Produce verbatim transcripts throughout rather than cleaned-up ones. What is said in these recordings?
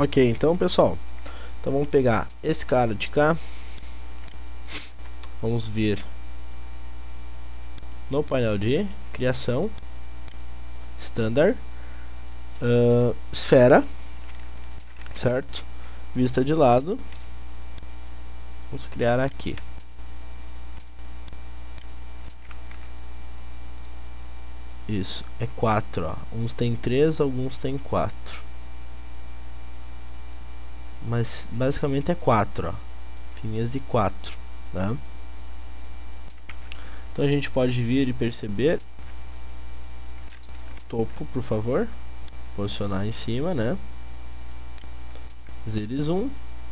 Ok, então pessoal, então vamos pegar esse cara de cá, vamos vir no painel de criação, standard, uh, esfera, certo? Vista de lado, vamos criar aqui. Isso, é quatro, ó. Uns tem três, alguns tem quatro. Mas basicamente é quatro, ó. Fininhas de quatro, né? Então a gente pode vir e perceber. Topo, por favor. Posicionar em cima, né? Zero zoom.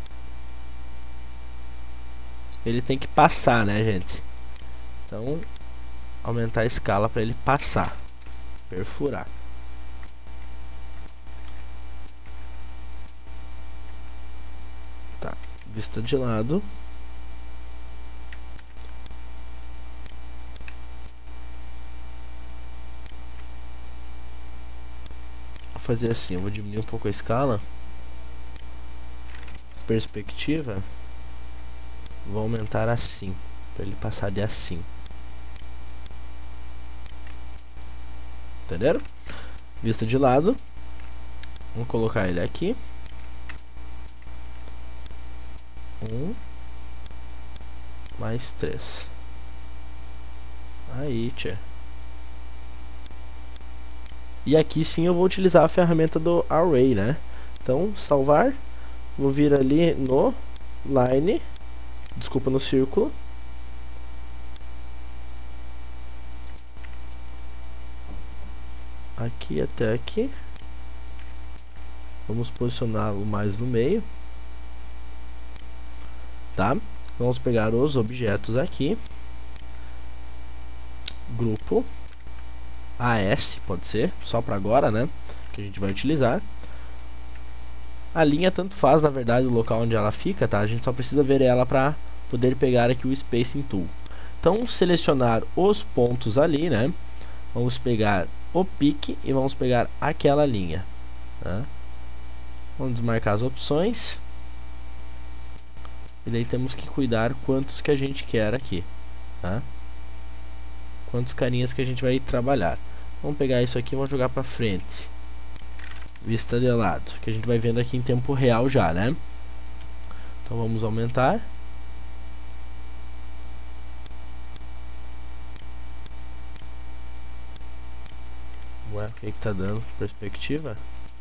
Ele tem que passar, né, gente? Então, aumentar a escala para ele passar. Perfurar. Tá. Vista de lado. Vou fazer assim, eu vou diminuir um pouco a escala. Perspectiva. Vou aumentar assim, para ele passar de assim. Entenderam? Vista de lado. Vamos colocar ele aqui. Um. Mais três. Aí, tchê. E aqui sim eu vou utilizar a ferramenta do Array, né? Então, salvar. Vou vir ali no line. Desculpa, no círculo. Aqui até aqui. Vamos posicioná-lo mais no meio. Tá? Vamos pegar os objetos aqui. Grupo. A S, pode ser. Só para agora, né? Que a gente vai utilizar. A linha tanto faz, na verdade, o local onde ela fica, tá? A gente só precisa ver ela para poder pegar aqui o Spacing Tool. Então, selecionar os pontos ali, né? Vamos pegar o pique e vamos pegar aquela linha. Tá? Vamos desmarcar as opções. E daí temos que cuidar quantos que a gente quer aqui. Tá? Quantos carinhas que a gente vai trabalhar. Vamos pegar isso aqui e vamos jogar para frente. Vista de lado, que a gente vai vendo aqui em tempo real já, né? Então vamos aumentar. Ué, o que que tá dando? Perspectiva?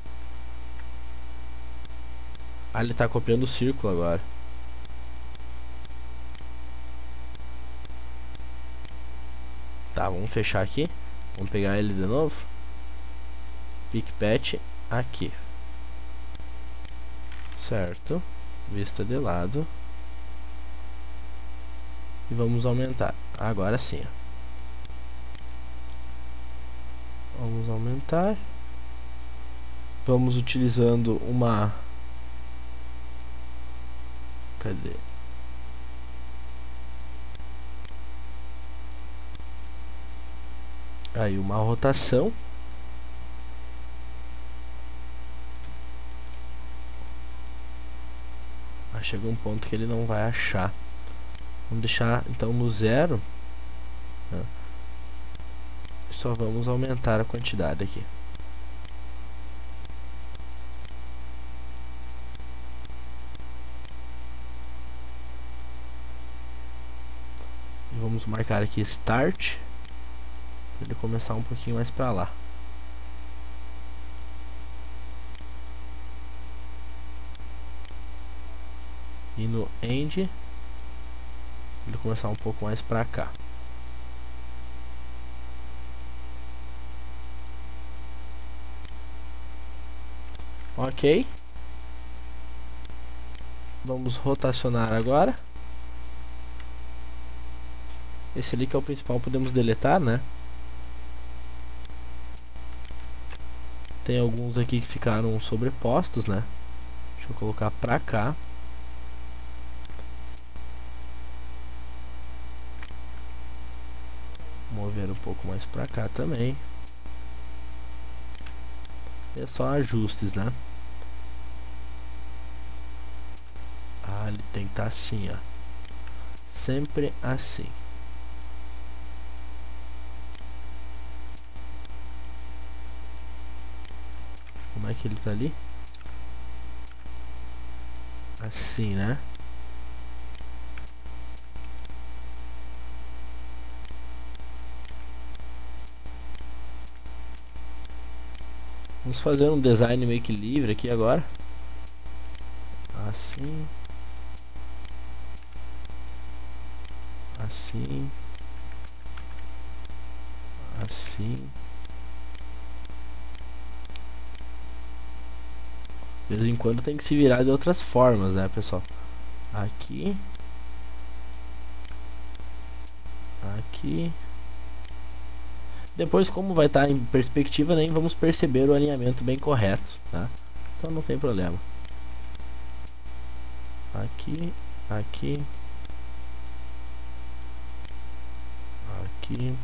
Ah, ele tá copiando o círculo agora. Tá, vamos fechar aqui. Vamos pegar ele de novo. Pick patch aqui. Certo. Vista de lado. E vamos aumentar. Agora sim. Vamos aumentar. Vamos utilizando uma... Cadê? Aí uma rotação. Ah, chega um ponto que ele não vai achar. Vamos deixar então no zero. Né? Só vamos aumentar a quantidade aqui. E vamos marcar aqui Start. Para ele começar um pouquinho mais para lá. E no End ele começar um pouco mais para cá. Ok. Vamos rotacionar agora. Esse ali que é o principal, podemos deletar, né? Tem alguns aqui que ficaram sobrepostos, né? Deixa eu colocar pra cá. Mover um pouco mais pra cá também. E é só ajustes, né? tá assim, ó. Sempre assim. Como é que ele tá ali? Assim, né? Vamos fazer um design meio que livre aqui agora. Assim. Assim. Assim. De vez em quando tem que se virar de outras formas, né, pessoal? Aqui. Aqui. Depois, como vai estar em perspectiva, nem vamos perceber o alinhamento bem correto, tá? Então não tem problema. Aqui, aqui, aqui.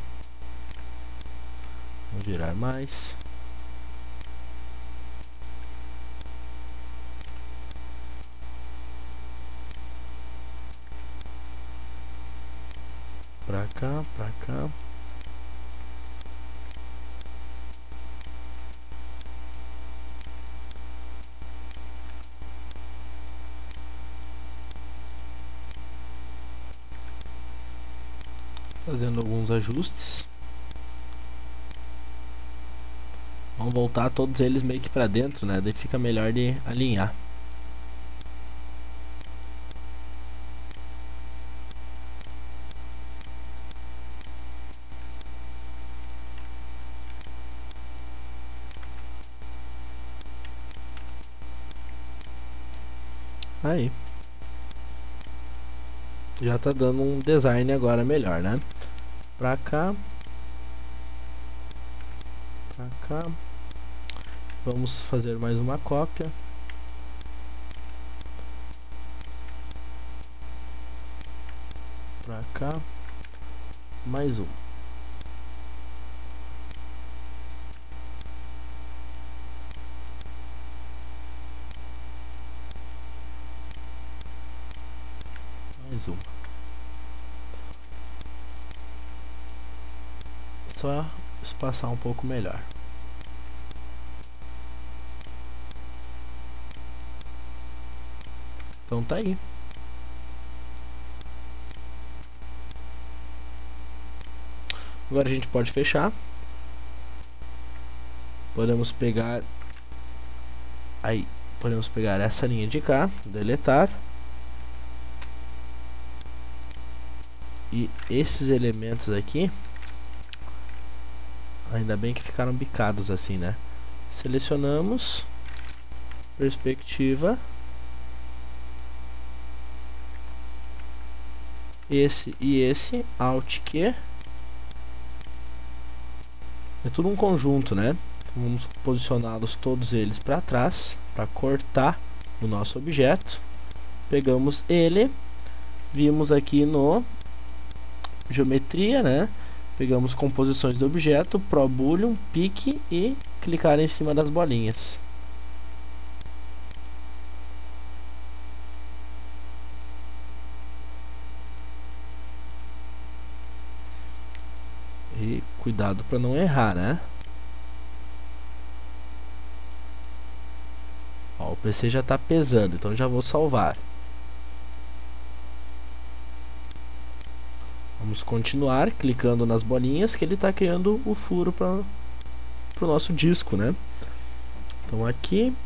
Vamos virar mais. Pra cá, pra cá. Fazendo alguns ajustes. Vamos voltar todos eles meio que pra dentro, né? Daí fica melhor de alinhar. Aí. Já tá dando um design agora melhor, né? Pra cá. Pra cá. Vamos fazer mais uma cópia. Pra cá. Mais um. Mais um. Só espaçar um pouco melhor. Então tá aí. Agora a gente pode fechar. Podemos pegar aí, podemos pegar essa linha de cá, deletar. E esses elementos aqui, ainda bem que ficaram bicados assim, né? Selecionamos perspectiva. Esse e esse, Alt Q. É tudo um conjunto, né? Então vamos posicioná-los todos eles para trás, para cortar o nosso objeto. Pegamos ele, vimos aqui no geometria, né? Pegamos composições do objeto, Pro Boolean, pique e clicar em cima das bolinhas. E cuidado para não errar, né? Ó, o P C já está pesando, então já vou salvar. Vamos continuar clicando nas bolinhas que ele está criando o furo para o nosso disco, né? Então aqui,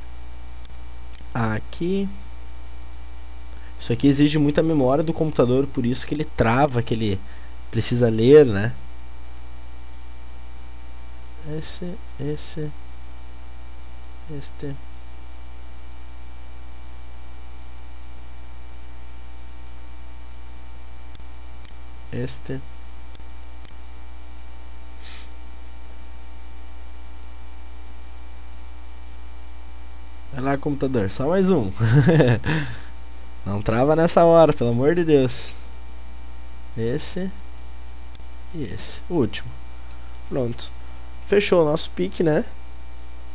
aqui. Isso aqui exige muita memória do computador, por isso que ele trava, que ele precisa ler, né? Esse, esse, este. Este. Vai lá, computador, só mais um. Não trava nessa hora, pelo amor de Deus. Esse e esse, o último. Pronto. Fechou o nosso pique, né?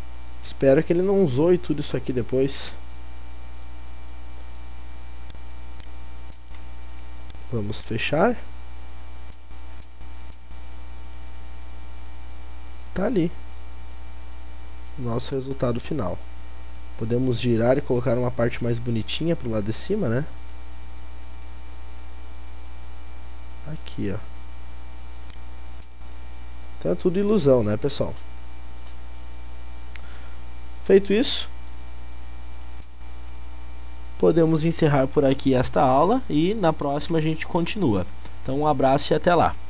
Espero que ele não zoe tudo isso aqui depois. Vamos fechar. Tá ali o nosso resultado final. Podemos girar e colocar uma parte mais bonitinha pro lado de cima, né? Aqui, ó. Então é tudo ilusão, né, pessoal? Feito isso, podemos encerrar por aqui esta aula e na próxima a gente continua. Então um abraço e até lá.